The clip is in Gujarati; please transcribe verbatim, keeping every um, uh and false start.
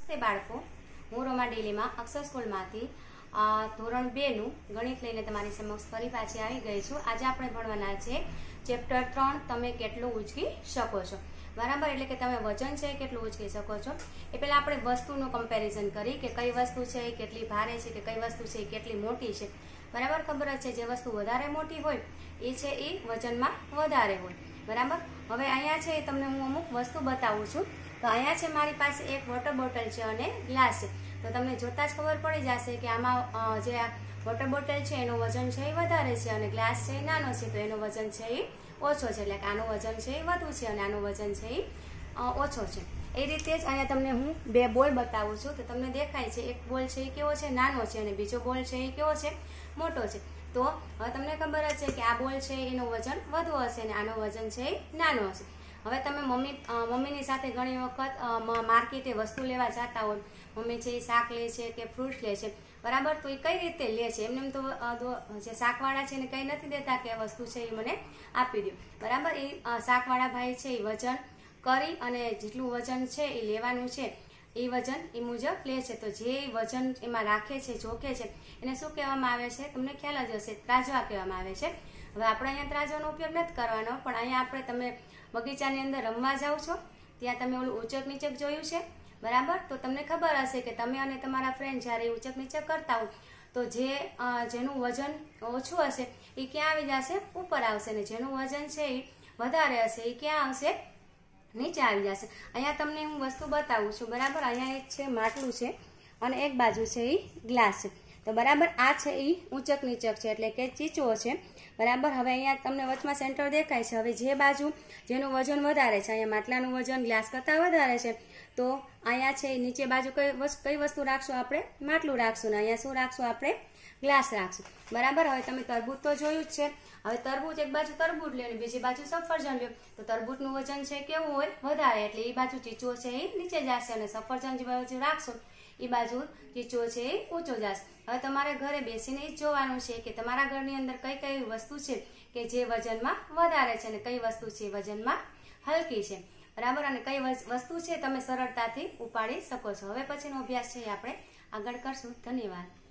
નમસ્તે બાળકો, હું રોમા ડેલીમાં અક્ષર સ્કૂલમાંથી ધોરણ બે નું ગણિત લઈને તમારી સમક્ષ ફરી પાછી આવી ગઈ છું। આજે આપણે ભણવાના છે ચેપ્ટર ત્રણ, તમે કેટલું ઉચકી શકો છો। બરાબર, એટલે કે તમે વજન છે કેટલું ઉચકી શકો છો। એ પહેલા આપણે વસ્તુનું કમ્પેરિઝન કરી કે કઈ વસ્તુ છે એ કેટલી ભારે છે કે કઈ વસ્તુ છે એ કેટલી મોટી છે। બરાબર, ખબર જ છે જે વસ્તુ વધારે મોટી હોય એ છે એ વજનમાં વધારે હોય। બરાબર, હવે અહીંયા છે તમને હું અમુક વસ્તુ બતાવું છું। તો અહીંયા છે મારી પાસે એક વોટર બોટલ છે અને ગ્લાસ છે। તો તમને જોતા જ ખબર પડી જશે કે આમાં જે વોટર બોટલ છે એનું વજન છે એ વધારે છે અને ગ્લાસ છે એ નાનો છે, તો એનું વજન છે એ ઓછો છે, એટલે કે આનું વજન છે એ વધુ છે અને આનું વજન છે એ ઓછો છે। એ રીતે જ અહીંયા તમને હું બે બોલ બતાવું છું। તો તમને દેખાય છે એક બોલ છે એ કેવો છે, નાનો છે, અને બીજો બોલ છે એ કેવો છે, મોટો છે। તો હવે તમને ખબર જ છે કે આ બોલ છે એનું વજન વધુ હશે અને આનું વજન છે એ નાનો હશે। હવે તમે મમ્મી મમ્મીની સાથે ઘણી વખત માર્કેટે વસ્તુ લેવા જતા હોય, મમ્મી છે એ શાક લે છે કે ફ્રૂટ્સ લે છે, બરાબર, તો એ કઈ રીતે લે છે? એમને તો જે શાકવાળા છે એને કઈ નથી દેતા કે આ વસ્તુ છે એ મને આપી દો, બરાબર। એ શાકવાળા ભાઈ છે એ વજન કરી અને જેટલું વજન છે એ લેવાનું છે એ વજન એ મુજબ લે છે। તો જે વજન એમાં રાખે છે, જોકે છે, એને શું કહેવામાં આવે છે? તમને ખ્યાલ જ હશે, ત્રાજવા કહેવામાં આવે છે। હવે આપણે અહીંયા ત્રાજવાનો ઉપયોગ નથી કરવાનો, પણ અહીંયા આપણે તમે બગીચાની અંદર રમવા જાઓ છો ત્યાં તમે ઓલું ઉચક નીચક જોયું છે, બરાબર? તો તમને ખબર હશે કે તમે અને તમારા ફ્રેન્ડ જ્યારે ઉચક નીચક કરતા હોય તો જે જેનું વજન ઓછું હશે એ ક્યાં આવી જશે? ઉપર આવશે, ને જેનું વજન છે એ વધારે હશે એ ક્યાં આવશે? નીચે આવી જશે। અહીંયા તમને હું વસ્તુ બતાવું છું, બરાબર। અહીંયા એક છે માટલું છે અને એક બાજુ છે એ ગ્લાસ છે, તો બરાબર આ છે એ ઊંચક નીચક છે, એટલે કે ચીચો છે, બરાબર। હવે અહીંયા તમને વચમાં સેન્ટર દેખાય છે। હવે જે બાજુ જેનું વજન વધારે છે, અહીંયા માટલાનું વજન ગ્લાસ કરતાં વધારે છે, તો અહીંયા છે નીચે બાજુ કઈ વસ્તુ કઈ વસ્તુ રાખશું? આપણે માટલું રાખશું, ને અહીંયા શું રાખશું? આપણે ગ્લાસ રાખશું, બરાબર। હવે તમે તરબૂચ તો જોયું જ છે। હવે તરબૂચ એક બાજુ તરબૂચ લે અને બીજી બાજુ સફરજન લે, તો તરબૂચનું વજન છે કેવું હોય? વધારે, એટલે એ બાજુ ચીચો છે એ નીચે જશે અને સફરજન જે બાજુ રાખશો એ બાજુ ચીચો છે એ ઊંચો જશે। હવે તમારે ઘરે બેસીને જ જોવાનું છે કે તમારા ઘરની અંદર કઈ કઈ વસ્તુ છે કે જે વજનમાં વધારે છે અને કઈ વસ્તુ છે વજનમાં હલકી છે, બરાબર, અને કઈ વસ્તુ છે તમે સરળતાથી ઉપાડી શકો છો। હવે પછીનો અભ્યાસ છે આપણે આગળ કરશું। ધન્યવાદ।